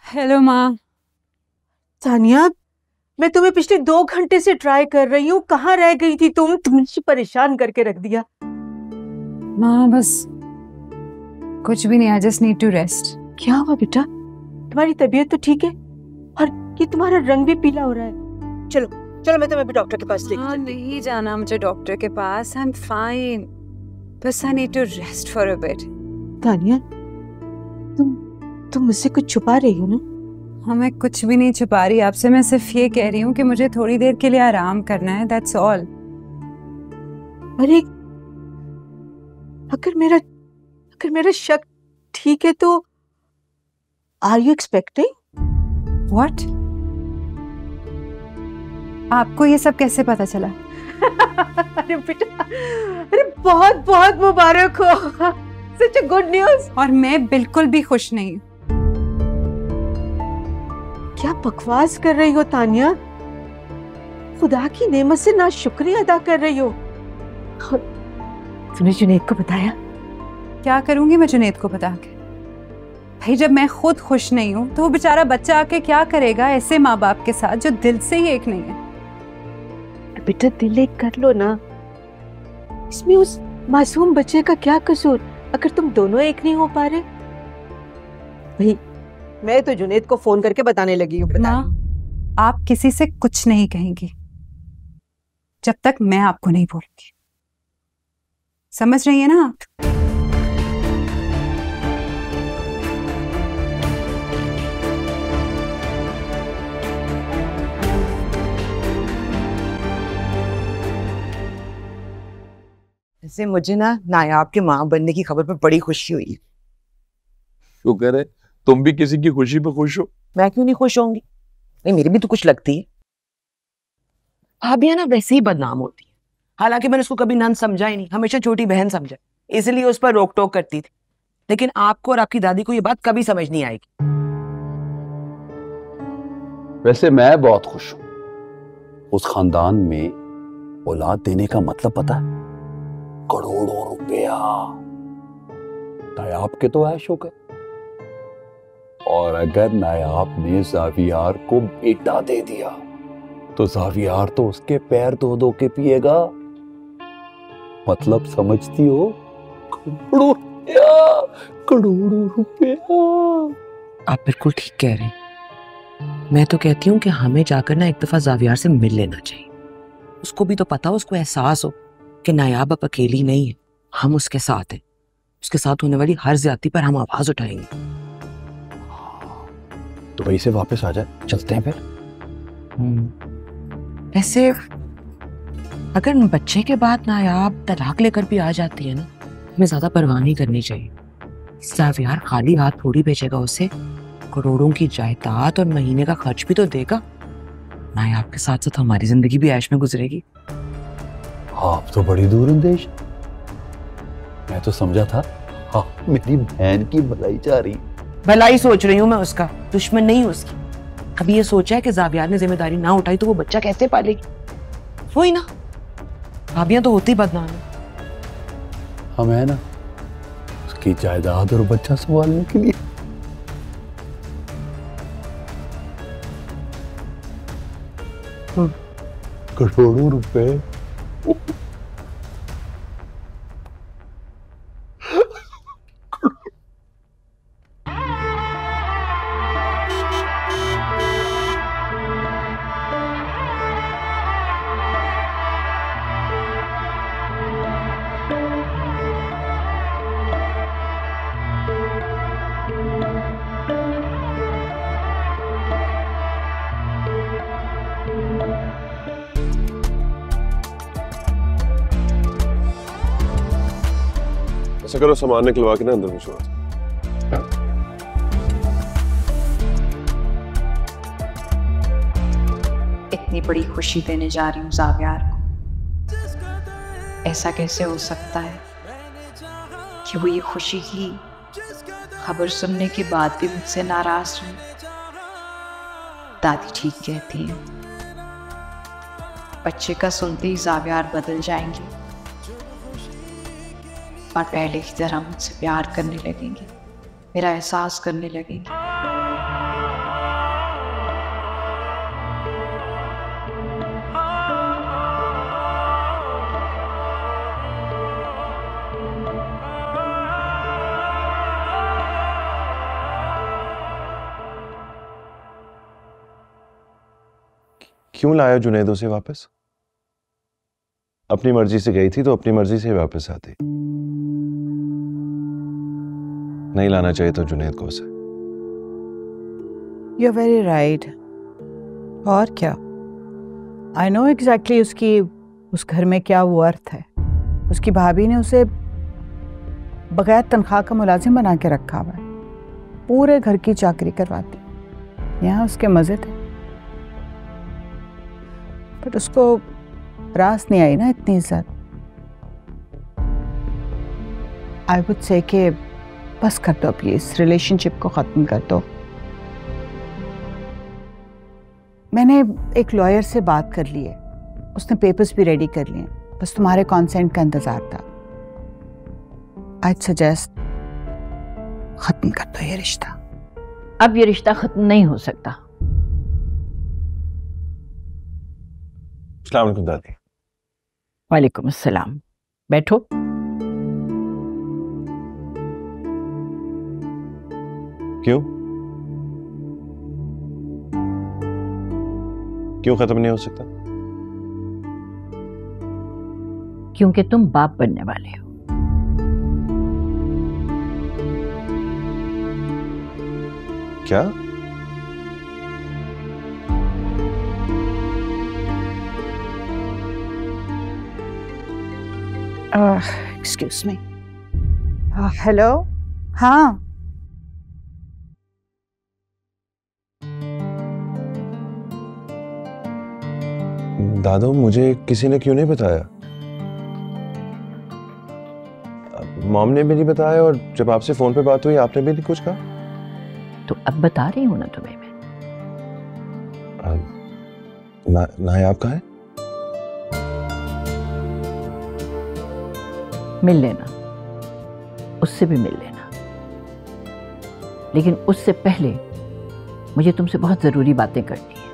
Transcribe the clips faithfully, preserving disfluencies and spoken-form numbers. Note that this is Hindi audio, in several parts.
हेलो माँ। तानिया, मैं तुम्हें पिछले दो घंटे से ट्राई कर रही हूँ। कहाँ रह गई थी तुम? तुमने परेशान करके रख दिया। माँ बस कुछ भी नहीं, I just need to rest. क्या हुआ बेटा? तुम्हारी तबीयत तो ठीक है और ये तुम्हारा रंग भी पीला हो रहा है। चलो चलो, मैं तुम्हें अभी डॉक्टर के पास लेके हाँ, चलती हूँ। नहीं जाना मुझे डॉक्टर के पास, आई एम फाइन, बस I need to rest for a bit. Tania, तुम तुम मुझसे कुछ छुपा रही हो ना? हाँ, मैं कुछ भी नहीं छुपा रही आपसे, मैं सिर्फ ये कह रही हूँ कि मुझे थोड़ी देर के लिए आराम करना है, दैट्स ऑल। अरे अगर मेरा अगर मेरा शक ठीक है तो आर यू एक्सपेक्टिंग? व्हाट? आपको ये सब कैसे पता चला? अरे बेटा, अरे बहुत बहुत मुबारक हो, सच अ गुड न्यूज़। और मैं बिल्कुल भी खुश नहीं हूँ। क्या बकवास कर रही हो तानिया? खुदा की नेमत से ना शुक्रिया अदा कर रही हो। तुमने जुनैद को बताया? क्या करूंगी मैं जुनैद को बता के? भाई जब मैं खुद खुश नहीं हूँ तो वो बेचारा बच्चा आके क्या करेगा ऐसे माँ बाप के साथ जो दिल से ही एक नहीं है। बेटा दिल एक कर लो ना, इसमें उस मासूम बच्चे का क्या कसूर अगर तुम दोनों एक नहीं हो पा रहे? भाई मैं तो जुनैद को फोन करके बताने लगी हूँ। माँ, आप किसी से कुछ नहीं कहेंगी जब तक मैं आपको नहीं बोलूंगी, समझ रही है ना आप? ऐसे मुझे ना नायाब के माँ बनने की खबर पर बड़ी खुशी हुई। शुक्र है तुम भी किसी की खुशी पे खुश हो। मैं क्यों नहीं खुश होंगी? नहीं, मेरी भी तो कुछ लगती है। भाभियां ना वैसे ही बदनाम होती है। हालांकि मैंने उसको कभी नंद समझा ही नहीं, हमेशा छोटी बहन समझा, इसलिए उस पर रोक टोक करती थी। लेकिन आपको और आपकी दादी को ये बात कभी समझ नहीं आएगी। वैसे मैं बहुत खुश हूं। उस खानदान में औलाद देने का मतलब पता है? करोड़ों रुपया। नायाब के तो ऐश हो गए, और अगर नायाब ने ज़ावियार को बेटा दे दिया तो ज़ावियार तो उसके पैर धो धो के पिएगा। मतलब समझती हो? करोड़ों रुपया, करोड़ों रुपया। आप बिल्कुल ठीक कह रहे हैं। मैं तो कहती हूँ कि हमें जाकर ना एक दफा ज़ावियार से मिल लेना चाहिए। उसको भी तो पता हो, उसको एहसास हो कि नायाब अब अकेली नहीं है, हम उसके साथ हैं। उसके साथ होने वाली हर ज्यादती पर हम आवाज उठाएंगे। तो वहीं से वापस आ जाए, चलते हैं फिर। ऐसे अगर बच्चे के बाद नायाब तलाक लेकर भी आ जाती है ना, हमें ज्यादा परवाह नहीं करनी चाहिए। ज़ावियार खाली हाथ थोड़ी भेजेगा उसे, करोड़ों की जायदाद और महीने का खर्च भी तो देगा। नायाब के साथ साथ हमारी जिंदगी भी ऐश में गुजरेगी। आप तो बड़ी दूरंदेश। मैं तो समझा था हाँ मेरी बहन की भलाई चाह रही। भलाई सोच रही हूँ मैं, उसका दुश्मन नहीं उसकी। अभी ये सोचा है कि ज़ावियार ने जिम्मेदारी ना उठाई तो वो बच्चा कैसे पालेगी? वही ना, भाभियां तो होती बदनाम है। हम है ना उसकी जायदाद और बच्चा संभालने के लिए। करोड़ों रुपए। ऐसा करो, सामान निकलवा के ना अंदर में छोड़। इतनी बड़ी खुशी देने जा रही हूँ ज़ावियार को, ऐसा कैसे हो सकता है कि वो ये खुशी की खबर सुनने के बाद भी मुझसे नाराज रहे? दादी ठीक कहती हैं, बच्चे का सुनते ही ज़ावियार बदल जाएंगे और पहले की तरह मुझसे प्यार करने लगेंगे, मेरा एहसास करने लगेंगे। क्यों लाया जुनैद उसे वापस? अपनी मर्जी से गई थी तो अपनी मर्जी से वापस आती। नहीं लाना चाहिए तो जुनैद को उसे। You are very right. और क्या, आई नो एग्जैक्टली उसकी उस घर में क्या वर्थ है। उसकी भाभी ने उसे बगैर तनख्वाह का मुलाजिम बना के रखा हुआ है, पूरे घर की चाकरी करवाती। यहाँ उसके मजे थे, बट उसको रास नहीं आई ना इतनी इज्जत। आई वुड से कि बस कर दो, अब ये इस रिलेशनशिप को ख़त्म कर दो। मैंने एक लॉयर से बात कर ली है, उसने पेपर्स भी रेडी कर लिए, बस तुम्हारे कॉन्सेंट का इंतज़ार था। आई सजेस्ट ख़त्म कर दो ये रिश्ता। अब ये रिश्ता ख़त्म नहीं हो सकता। अस्सलाम वालेकुम दादी। वालेकुम अस्सलाम, बैठो। क्यों क्यों खत्म नहीं हो सकता? क्योंकि तुम बाप बनने वाले हो। क्या? Excuse me. हेलो। हाँ, दादू, मुझे किसी ने क्यों नहीं बताया? मॉम ने भी नहीं बताया, और जब आपसे फोन पे बात हुई आपने भी नहीं कुछ कहा। तो अब बता रही हूं ना तुम्हें मैं। ना, नायाब कहाँ है? मिल लेना, उससे भी मिल लेना, लेकिन उससे पहले मुझे तुमसे बहुत जरूरी बातें करनी है।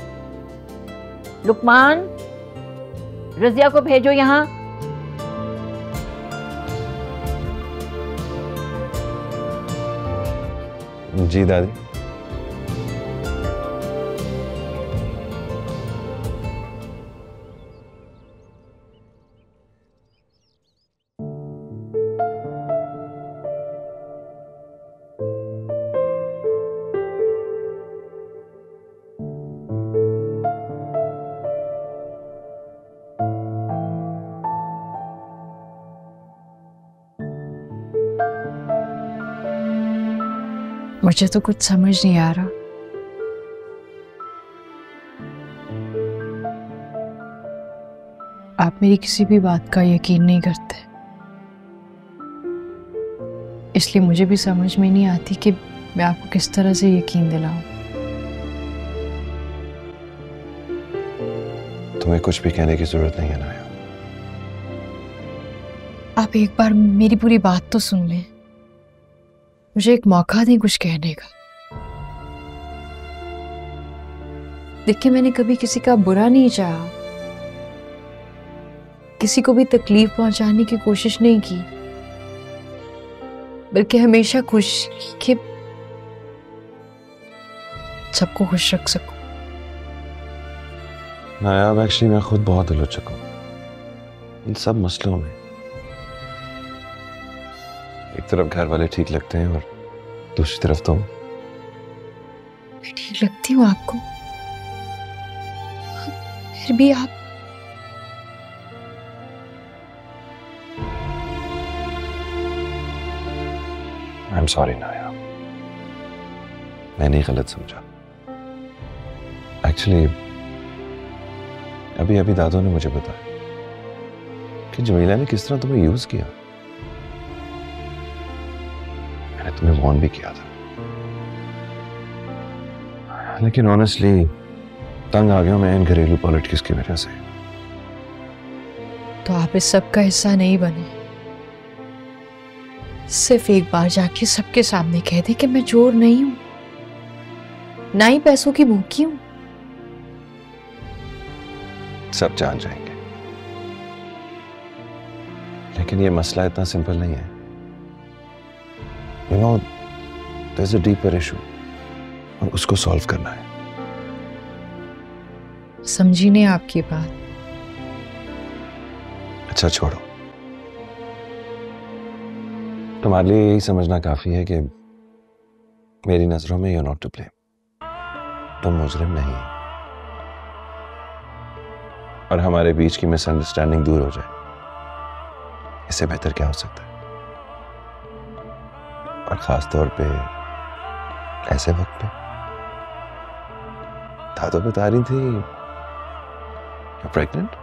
लुकमान, रजिया को भेजो यहां। जी दादी। मुझे तो कुछ समझ नहीं आ रहा। आप मेरी किसी भी बात का यकीन नहीं करते, इसलिए मुझे भी समझ में नहीं आती कि मैं आपको किस तरह से यकीन दिलाऊं। तुम्हें कुछ भी कहने की जरूरत नहीं है नाया। आप एक बार मेरी पूरी बात तो सुन लें, मुझे एक मौका दें कुछ कहने का। देखिए, मैंने कभी किसी का बुरा नहीं चाहा, किसी को भी तकलीफ पहुंचाने की कोशिश नहीं की, बल्कि हमेशा खुश कि सबको खुश रख सकूं। नायाब, एक्चुअली मैं खुद बहुत उलझ चुका हूं इन सब मसलों में। एक तरफ घर वाले ठीक लगते हैं और दूसरी तरफ तुम। मैं ठीक लगती हूँ आपको, फिर भी आप आई एम सॉरी नाया, मैंने ही गलत समझा। एक्चुअली अभी अभी दादू ने मुझे बताया कि जमीला ने किस तरह तुम्हें यूज किया। मैंने तुम्हें वार्न भी किया था, लेकिन ऑनेस्टली तंग आ गया मैं इन घरेलू पॉलिटिक्स की वजह से। तो आप इस सब का हिस्सा नहीं बने। सिर्फ एक बार जाके सबके सामने कह दे कि मैं चोर नहीं हूं, ना ही पैसों की भूखी हूं। सब जान जाएंगे, लेकिन ये मसला इतना सिंपल नहीं है। You know, there is a deeper issue, और उसको सॉल्व करना है। समझी नहीं आपकी बात। अच्छा छोड़ो, तुम्हारे लिए यही समझना काफी है कि मेरी नजरों में यू नॉट टू ब्लेम, तुम मुजरिम नहीं। और हमारे बीच की मिसअंडरस्टैंडिंग दूर हो जाए, इससे बेहतर क्या हो सकता है? और खास तौर पे ऐसे वक्त पे। था तो बता रही थी you're pregnant?